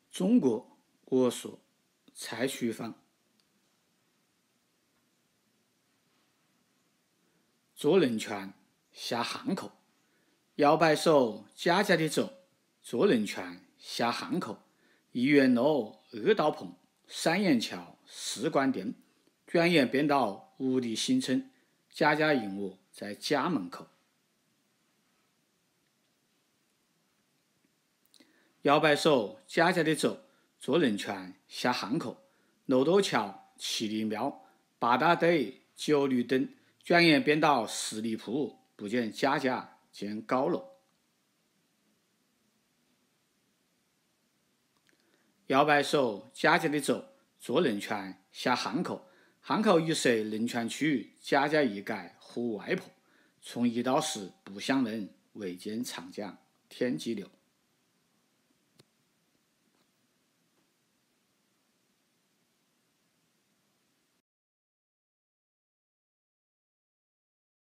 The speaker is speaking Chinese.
中国我说蔡徐芳。左人拳下巷口，摇摆手家家的走，左人拳下巷口。一元路二道棚，三元桥四官店，转眼变到无敌新村，家家迎我在家门口。摇摆手家家的走，左人拳下巷口。楼头桥七里庙，八大队九绿灯，转眼变到十里铺，不见家家见高楼。摇摆手家家的走，左人拳下巷口。巷口一色人拳区，家家一改呼外婆。从1到10不相认，唯见长江天际流。